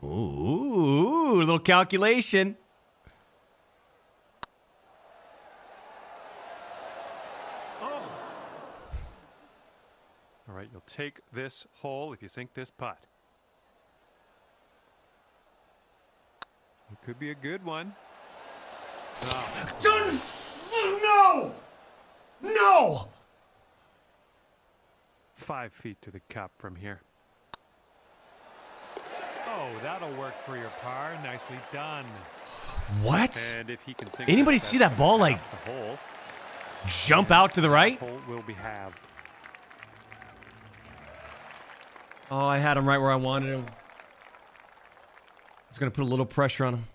Ooh, a little calculation. Oh. All right, you'll take this hole if you sink this putt. It could be a good one. No! No! 5 feet to the cup from here. Oh, that'll work for your par. Nicely done. What? And if he can sink Anybody this, see that ball like the hole, jump out to the right? hole will be halved. Oh, I had him right where I wanted him. I was going to put a little pressure on him.